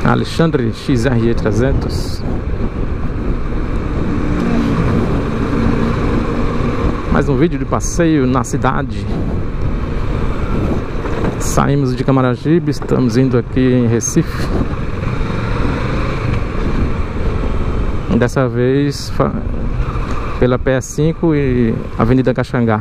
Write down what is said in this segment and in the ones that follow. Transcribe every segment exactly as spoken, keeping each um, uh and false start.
Alexandre X R E trezentos. Mais um vídeo de passeio na cidade. Saímos de Camaragibe, estamos indo aqui em Recife. Dessa vez pela P S cinco e Avenida Caxangá.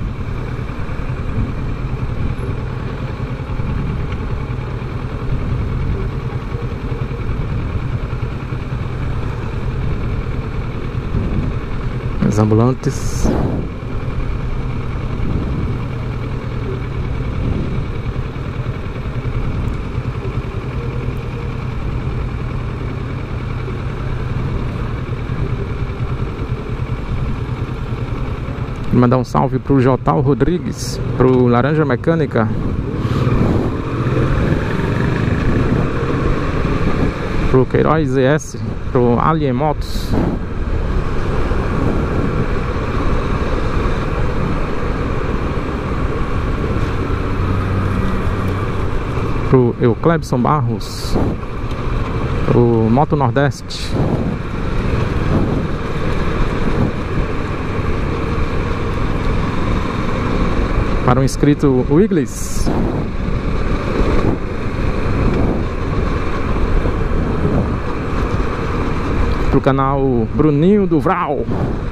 Os ambulantes. Mandar um salve pro Jotal Rodrigues, pro Laranja Mecânica, pro Queiroz E S, pro Alien Motos, pro Euclebson Barros, pro Moto Nordeste, para o inscrito Wiggles, pro canal Bruninho do Vral.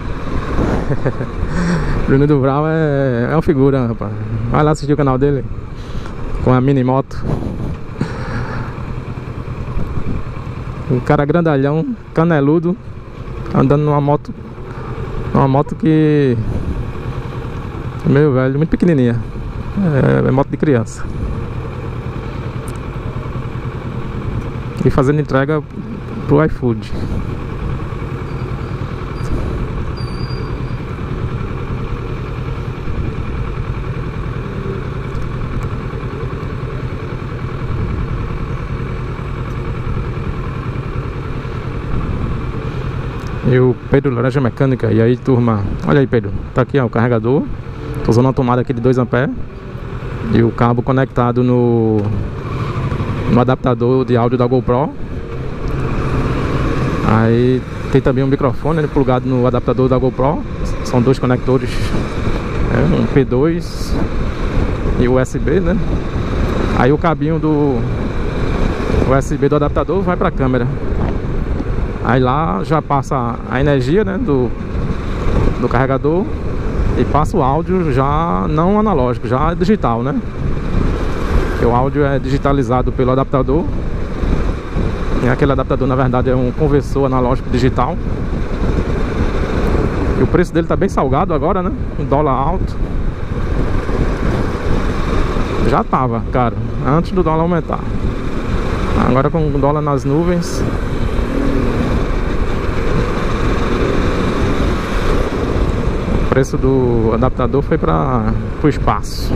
Bruninho do Vral é, é uma figura, rapaz. Vai lá assistir o canal dele com a mini moto. Um cara grandalhão, caneludo, andando numa moto, uma moto que, meu velho, muito pequenininha. É, é moto de criança. E fazendo entrega pro iFood. E o Pedro Laranja Mecânica. E aí, turma, olha aí, Pedro, tá aqui, ó, o carregador. Tô usando uma tomada aqui de dois amperes e o cabo conectado no no adaptador de áudio da GoPro. Aí tem também um microfone, né, plugado no adaptador da GoPro. São dois conectores, é, um P dois e o U S B, né? Aí o cabinho do U S B do adaptador vai pra câmera. Aí lá já passa a energia, né, do, do carregador e passa o áudio já não analógico, já digital, né? Porque o áudio é digitalizado pelo adaptador. E aquele adaptador, na verdade, é um conversor analógico digital. E o preço dele tá bem salgado agora, né? Um dólar alto. Já tava caro, antes do dólar aumentar. Agora com o dólar nas nuvens, o preço do adaptador foi para o espaço.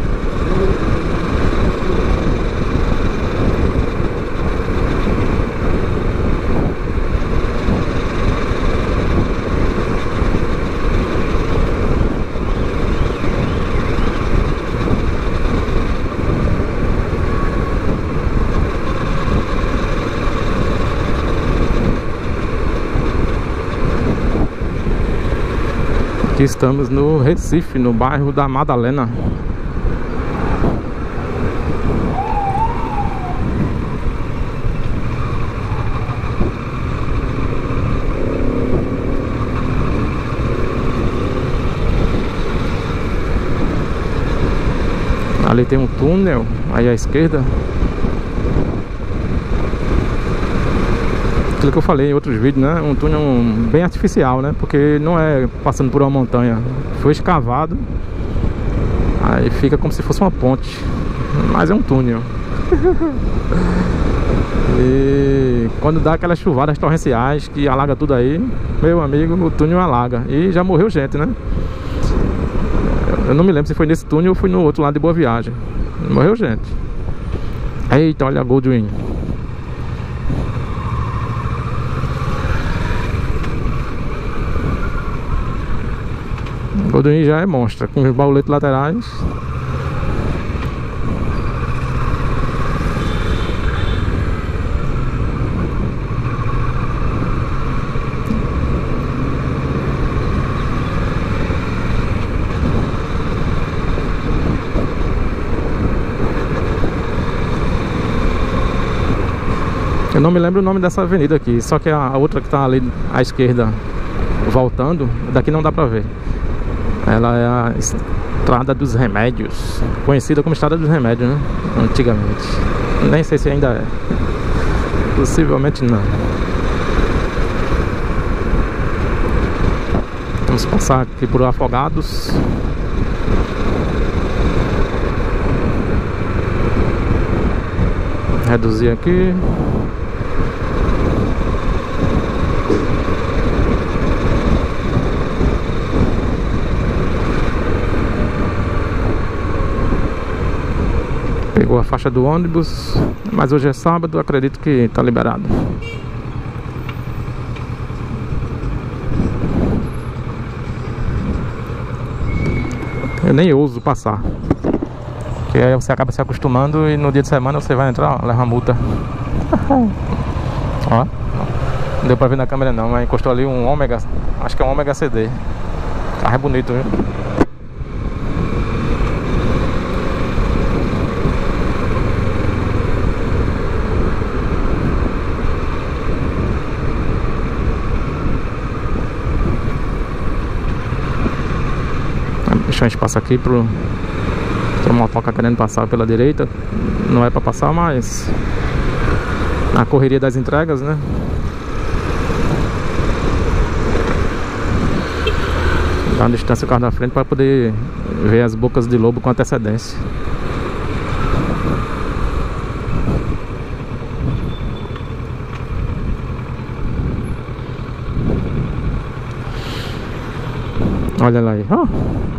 Aqui estamos no Recife, no bairro da Madalena. Ali tem um túnel, aí à esquerda. Aquilo que eu falei em outros vídeos, né? Um túnel bem artificial, né? Porque não é passando por uma montanha. Foi escavado. Aí fica como se fosse uma ponte. Mas é um túnel. E quando dá aquelas chuvadas torrenciais que alaga tudo aí, meu amigo, o túnel alaga. E já morreu gente, né? Eu não me lembro se foi nesse túnel ou foi no outro lado de Boa Viagem. Morreu gente. Eita, olha a Goldwyn. Goldwyn já é monstra, com os bauletes laterais. Eu não me lembro o nome dessa avenida aqui, só que a outra que tá ali à esquerda, voltando, daqui não dá pra ver. Ela é a Estrada dos Remédios, conhecida como Estrada dos Remédios, né? Antigamente. Nem sei se ainda é. Possivelmente não. Vamos passar aqui por Afogados. Reduzir aqui. Pegou a faixa do ônibus, mas hoje é sábado, acredito que tá liberado. Eu nem ouso passar, porque aí você acaba se acostumando e no dia de semana você vai entrar, ó, leva multa. Ó, não deu pra ver na câmera não, mas encostou ali um Ômega, acho que é um Ômega C D. O carro é bonito, viu? Deixa a gente passar aqui pro... Tem uma motoca querendo passar pela direita. Não é pra passar, mas na correria das entregas, né? Dá uma distância o carro da frente para poder ver as bocas de lobo com antecedência. Olha lá aí, ó.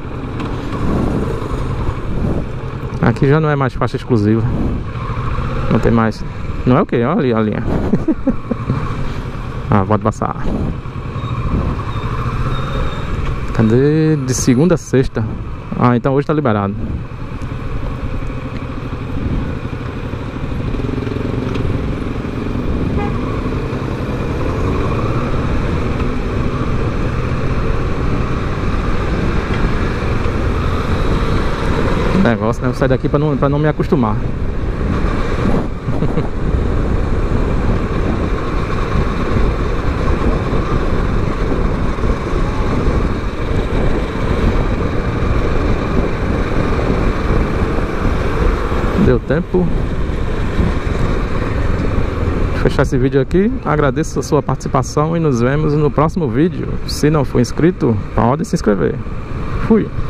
Aqui já não é mais faixa exclusiva. Não tem mais. Não é o que? Olha ali a linha. Ah, pode passar. Cadê? De segunda a sexta. Ah, então hoje tá liberado. Negócio, né? Eu sair daqui pra não, pra não me acostumar. Deu tempo. Vou fechar esse vídeo aqui. Agradeço a sua participação e nos vemos no próximo vídeo. Se não for inscrito, pode se inscrever. Fui!